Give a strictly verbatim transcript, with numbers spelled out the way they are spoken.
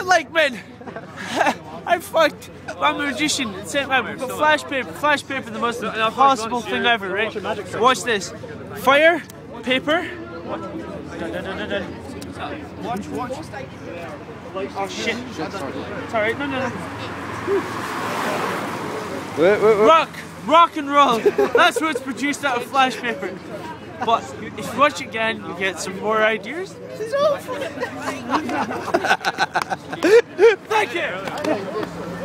like, man, I'm fucked. I'm a magician. It's it, man. We've got flash paper. Flash paper, the most impossible thing ever, right? Watch this. Fire, paper. Watch, watch. Oh shit. It's alright. No, no, no. Wait, wait, wait. Rock, rock and roll. That's what's produced out of flash paper. But if you watch it again, you get some more ideas. Thank you.